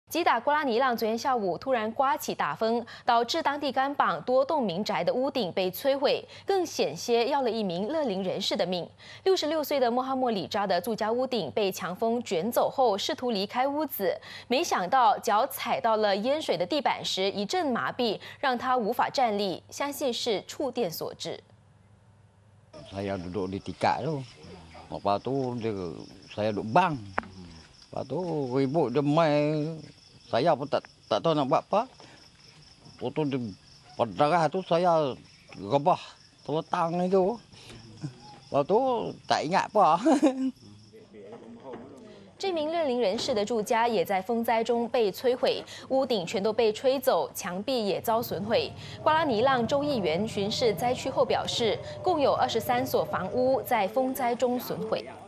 击打瓜拉尼浪昨天下午突然刮起大风，导致当地甘榜多栋民宅的屋顶被摧毁，更险些要了一名乐龄人士的命。66岁的穆哈默里扎的住家屋顶被强风卷走后，试图离开屋子，没想到脚踩到了淹水的地板时一阵麻痹，让他无法站立，相信是触电所致。 Saya duduk di tikar tu, lepas tu saya duduk bang, lepas tu ribut dia main. Saya pun tak tahu nak buat apa. Lepas tu darah tu saya rebah terletang itu. Lepas tu tak ingat apa. 这名乐龄人士的住家也在风灾中被摧毁，屋顶全都被吹走，墙壁也遭损毁。瓜拉尼浪州议员巡视灾区后表示，共有23所房屋在风灾中损毁。